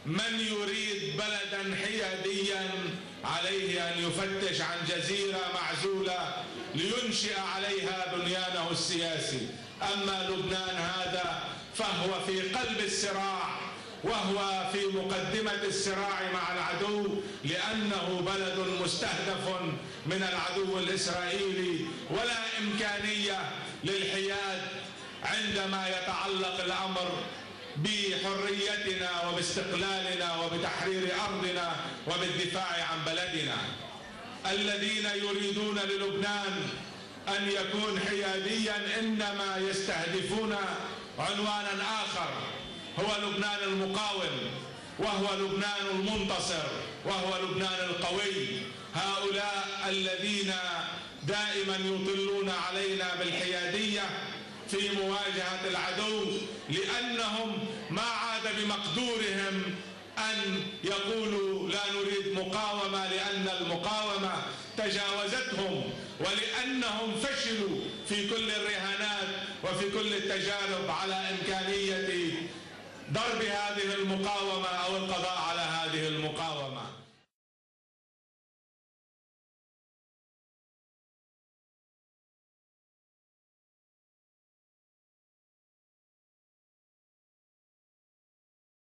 من يريد بلدا حياديا عليه أن يفتش عن جزيرة معزولة لينشئ عليها بنيانه السياسي. أما لبنان هذا فهو في قلب الصراع، وهو في مقدمة الصراع مع العدو، لأنه بلد مستهدف من العدو الإسرائيلي، ولا إمكانية للحياد عندما يتعلق الأمر بحريتنا وباستقلالنا وبتحرير أرضنا وبالدفاع عن بلدنا. الذين يريدون للبنان أن يكون حياديا إنما يستهدفون عنوانا آخر، هو لبنان المقاوم، وهو لبنان المنتصر، وهو لبنان القوي. هؤلاء الذين دائما يطلون علينا بالحيادية في مواجهة العدو، لأنهم ما عاد بمقدورهم أن يقولوا لا نريد مقاومة، لأن المقاومة تجاوزتهم، ولأنهم فشلوا في كل الرهانات وفي كل التجارب على إمكانية ضرب هذه المقاومة أو القضاء على هذه المقاومة.